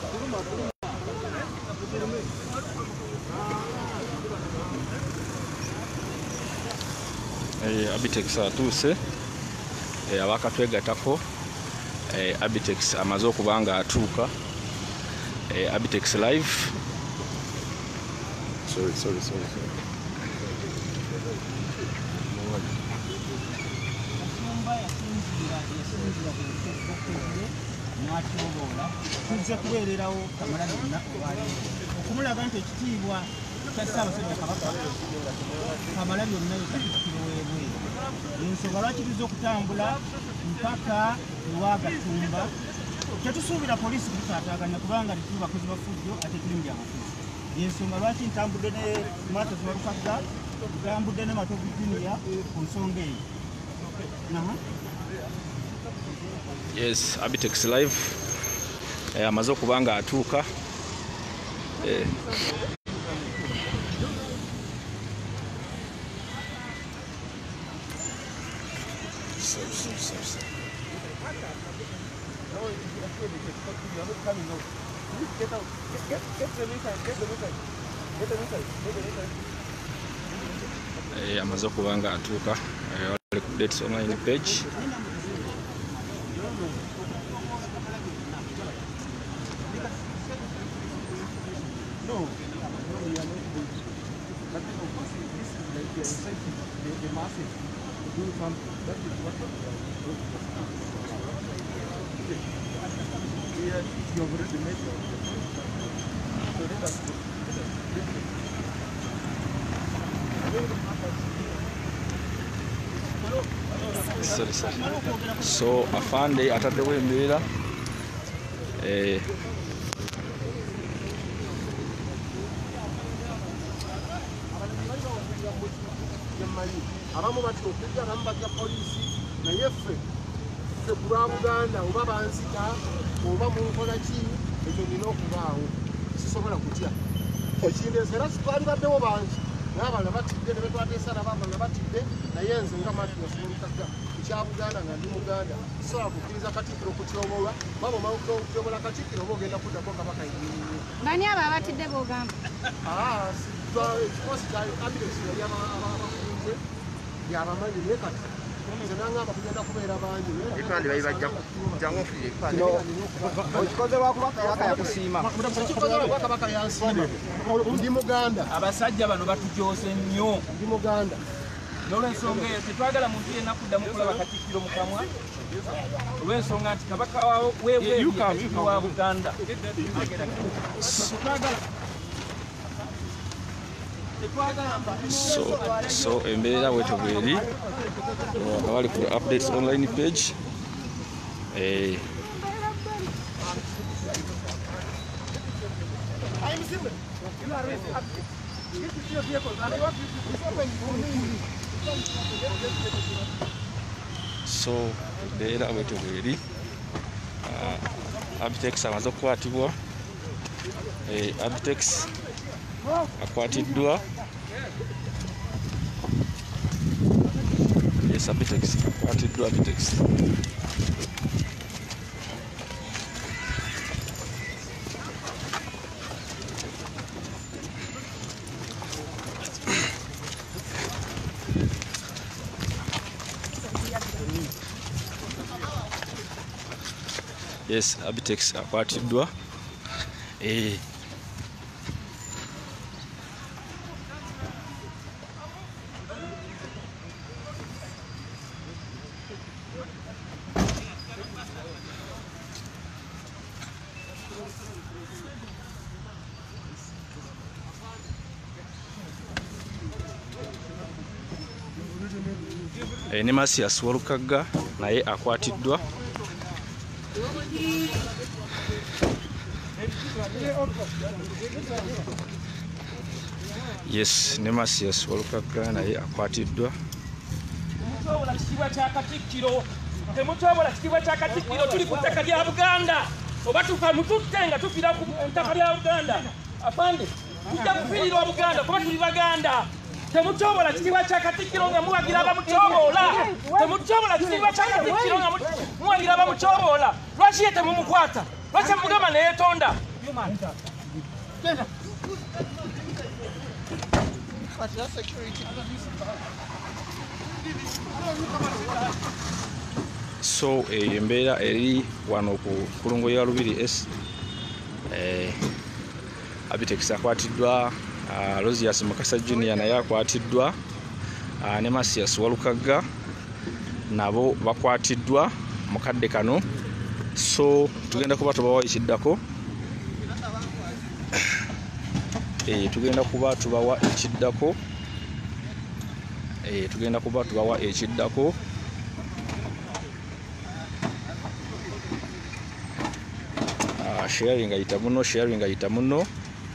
Abitex atuuse abakatwegatako Abitex amaze okubanga atuuka Abitex live. Sorry. Tujja kubeererawo kamala yonna okumulaga nti ekitiibwa kya Ssaabasajja Kabaka kamala byonna Katikkiro w'ebweru. Ensonga lwaki tuzza okutambula mpaka ewa Gatumba. Tetusuubira poliisi kutaataaganya kubanga tuli bakozi ba ffujjo ate tuli mu byamafuzi. Ensonga lwaki ntambudde ne Martha Zibalukagga, ntambudde ne Matovu Junior ku nsonga eyo. Yes, Abitex live amaze okubanga atuuka. Amaze okubanga atuuka ku Updates online page. Sorry. So afande ataddewo embeera abamu bati okujja abamu bajja poliisi naye ffe ku lwa Buganda oba banzita oba mu nkola ki ekyo nina okubaawo sisobola kutya ekindeesa era twali baddewo bangi naye abalala batidde ne betwateesa nabo abalala batidde naye nze nga Martha Zibalukagga ekya Buganda nga ndi Muganda sobola kukkiriza Katikkiro kutyobolwa baba omala okutyobola Katikkiro oba ogenda kuddako Kabaka yennyini. Bani abo abatidde b'ogamba? Ekikosi kya Abitex yali abafunze yabamanyi naye kati nze nangamba tugenda kubeera bangi ebipande bali bajja kujjangu ofulire ebipande okikoze lwakuba Kabaka yakusiima ekikoze lwakuba Kabaka yansiima ndi Muganda abasajja bano batujoose nnyo ndi Muganda n'olwensonga eyo tetwagala muntu yenna kuddamu kulaba Katikkiro mu kamwa olw'ensonga nti Kabaka w'ebweru wa Buganda. So embeera bwetyo bweri abali ku Updates online page. So embeera bwetyo bweri Abitex amaze okukwatibwa. Abitex akwatiddwa. Yes, Abitex akwatiddwa. Abitex Abitex akwatiddwa. Ne Masias Zibalukagga naye akwatiddwa. Yes, ne Masias Zibalukagga naye akwatiddwa. Temutobola kitiibwa kya Katikkiro, temutobola kitiibwa kya Katikkiro. Tuli ku ttaka lya Buganda oba tufa mututte nga tufiira ku ttaka lya Buganda. Afande tujja kufiirirwa Buganda kuba tuli Baganda. Temutobola kitiibwa kya Katikkiro nga muwagira abamutyoboola. Temutobola kitiibwa kya Katikkiro nga muwagira abamutyoboola. Lwaki ye temumukwata? Lwaki mugamba ne yeetonda? So embeera eri wano ku kulungo ya Lubiri S. Abitex akwatiddwa, Rosias Mukasa Junior naye akwatiddwa, ne Masias Walukagga nabo bakwatiddwa mu kadde kano. So tugenda kuba tubawa ekiddako, tugenda kuba tubawa ekiddako, tugenda kuba tubawa ekiddako. Sharing ayita muno, sharing ayita muno.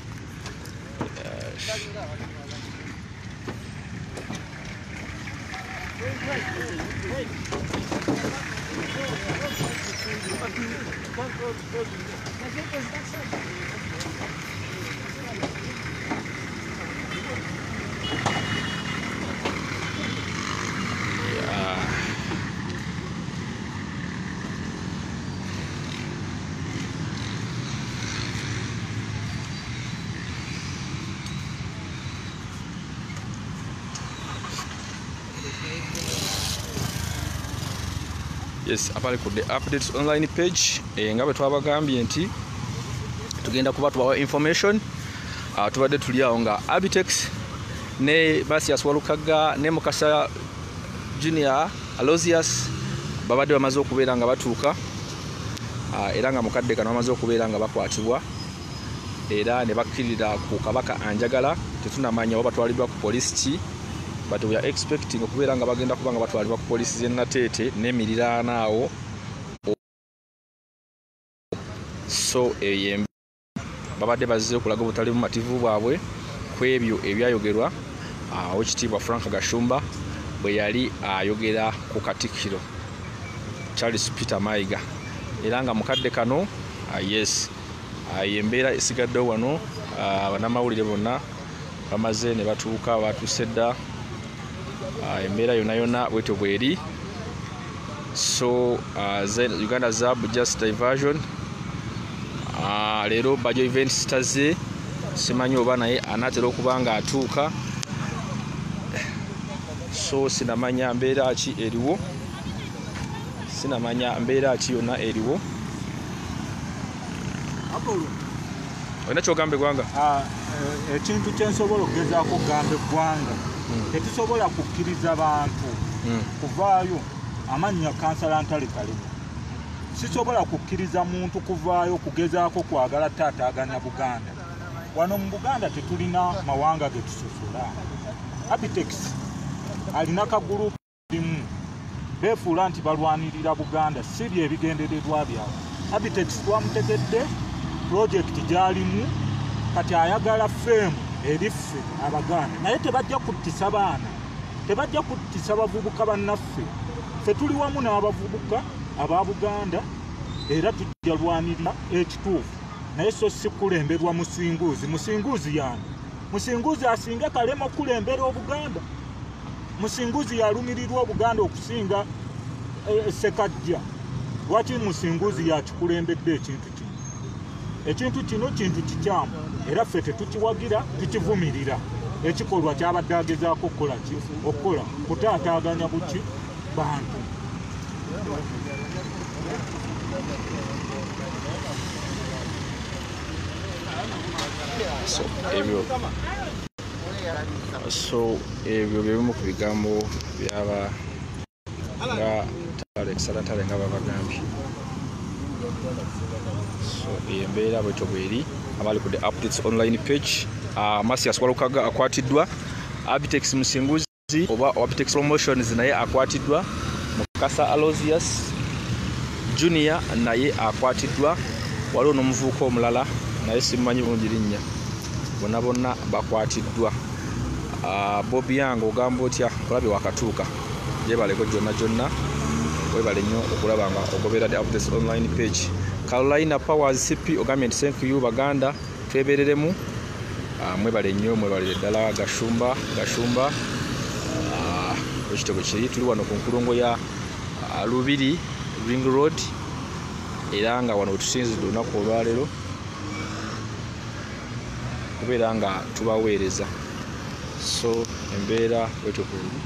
Yes, apale ku the updates online page nga bwe twabagambye nti tugenda kuba tubawa information. Tubadde tuli awo nga Abitex ne Masias Walukagga ne Mukasa Junior Aloysius babadde bamaze okubeera nga batuuka, era nga mukadde kano bamaze okubeera nga bakwatibwa, era ne bakkirira ku Kabaka Anjagala. Tetunamanya oba batwaliddwa ku police ki, but we are expecting okubeera nga bagenda kuba nga batwalibwa ku police z'e Nateete n'emiriraana awo. So babadde bazze okulaga obutali bumativu bwabwe ku ebyo ebyayogerwa Oweekitiibwa Frank Gashumba bwe yali ayogera ku Katikkiro Charles Peter Mayiga, era nga mukadde kano yes, embeera esigaddewo wano. Bannamawulire bonna bamaze ne batuuka, batuuse dda. Embeera yonna yonna bwetyo bweri. So Uganda Zab Just Diversion leero Bajo Events taze, simanyi oba naye anaatera okuba nga atuuka. So sinamanya mbeera ki eriwo, sinamanya mbeera ki yonna eriwo. Olina kyogambe gwanga? Ekintu kyensobola okugezaako okugamba eggwanga, tetusobola kukkiriza bantu kuvaayo amannya kansala ntale kalimu. Sisobola kukkiriza muntu kuvaayo kugezaako kwagala taataaganya Buganda. Wano mu Buganda tetulina mawanga ge tusosola. Abitex alina kagurupu limu, beefuula nti balwanirira Buganda, si byebigendererwa byabwe. Abitex twamutegedde projekiti gy'alimu, kati ayagala feemu eri ffe Abaganda, naye tebajja kuttisa baana, tebajja kuttisa bavubuka bannaffe. Ffe tuli wamu n'abavubuka aba Buganda, era tujja lwanirira ekituufu, naye so si kulemberwa musinguuzi. Musinguuzi yani musinguuzi asinga Kalema okulembera Obuganda. Musinguuzi yalumirirwa Obuganda okusinga Ssekajja. Lwaki musinguuzi yakikulembedde ekintu kino? Ekintu kino kintu kikyamu, era ffe tetukiwagira, tukivumirira. Ekikolwa kyabadde agezaako okukola kutaataaganya buki bantu. So ebyo bimu ku bigambo byaba nga Alex nga babagambye. So embeera bwetyo bweri, abali ku the updates online page. Masias Walukagga akwatiddwa, Abitex Musinguzi oba Abitex Promotions naye akwatiddwa, Mukasa Aloysius Junior naye akwatiddwa, waliwo n'omuvubuka omulala naye simanyi bulungi linnya, bonna bakwatiddwa. Bobi yange ogamba otya, olabye wakatuuka, yebaleko gyonna webale nnyo okulaba nga ogoberera the updates online page. Carolina Powers CP ogambye nti thank you Baganda, twebereremu, mwebale nnyo, mwebalire ddala Gashumba ekitego kiri. Tuli wano ku nkulungo ya Lubiri Ring Road, era nga wano wetusinzidde olunaku olwaleero. okubeera nga tubaweereza. So embeera bwetyo bweri.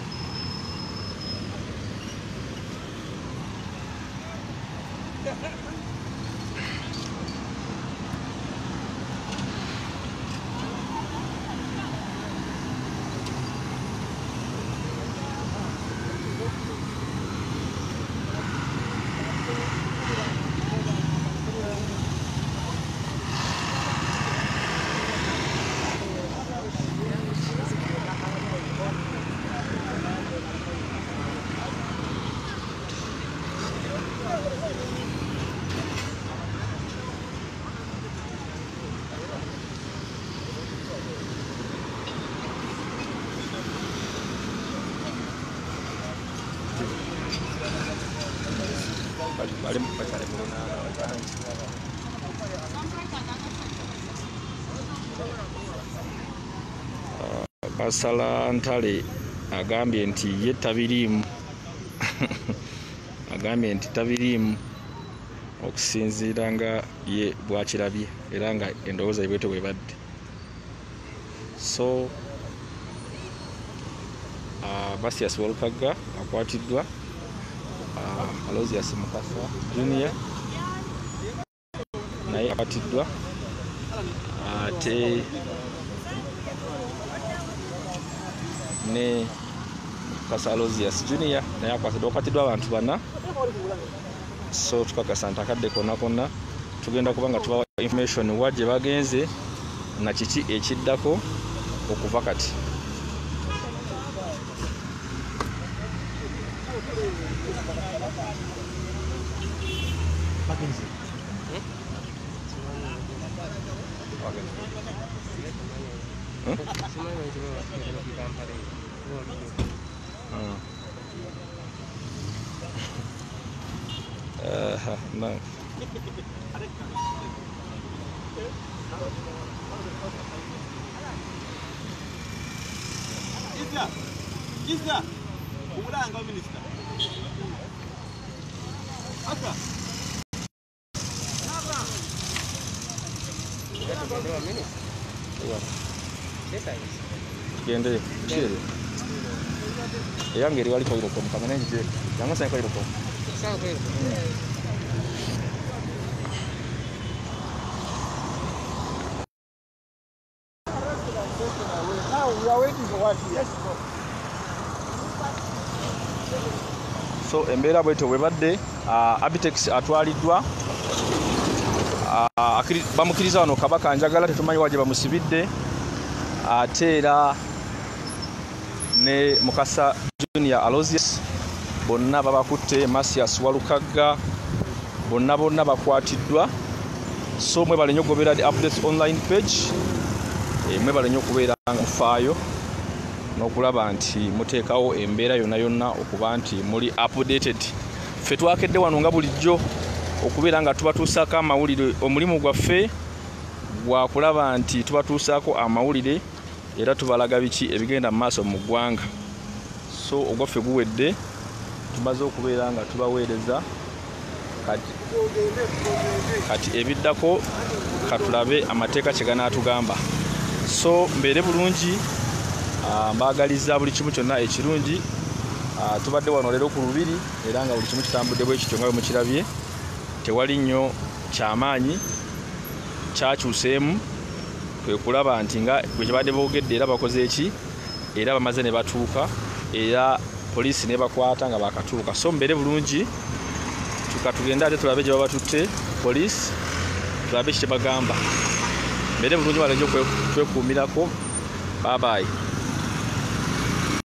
Kasala Ntale agambye nti ye tabiriimu agambye nti tabiriimu okusinziira nga ye bwakirabye era nga endowooza ibwete bwebadde. So Masias Walukaga akwatiddwa, Aloysius Mukasa Junior naye akwatiddwa, ate ne Mukasa Aloysius Junior naye akwatiddwa abantu bana. So tukakasa ntakadde konna konna tugenda kuba nga tubawa information wa gye bagenze na kiki ekiddako okuva kati. No. Isa, umulanga wa minister. Aka. Gende chile. Yange wali koiro kom kamene nje. Yango sai koiro kom. Sawa koiro. We are waiting for what? Yes. So embeera bwetyo bwebadde, Abitex atwaliddwa, bamukiriza wano Kabaka Njagala, tetumanyi waje bamusibidde, ate era ne Mukasa Junior Aloysius bonna babakutte, Masias Walukaga bonna bakwatiddwa. So mwebale nnyo okugoberera the updates online page, mwebale nnyo okubeera nga mufaayo n'okulaba nti muteekawo embeera yonna okuba nti muli updated. Ffe twakedde wano nga bulijjo okubeera nga tubatuusaako amawulire. Omulimu gwaffe gwa kulaba nti tubatuusaako amawulire era tubalaga biki ebigenda mu maaso mu ggwanga. So ogwaffe guwedde, tumaze okubeera nga tubaweereza, kati ebiddako katulabe amateeka kye ganaatugamba. So mbeere bulungi, mbagaliza buli kimu kyonna ekirungi. Tubadde wano leero ku Lubiri era nga buli kimu kitambudde bwe kityo nga bwe mukirabye. Tewali nnyo kyamaanyi kyakyuseemu, kwe kulaba nti nga bwe kibadde boogedde era bakoze eki era bamaze ne batuuka era poliisi ne bakwata nga bakatuuka. So mbeere bulungi, tukatugenda ate tulabe gye babatutte poliisi, tulabe kye bagamba. Mbeere bulungi, wala nnyo kwekuumirako. Bye bye.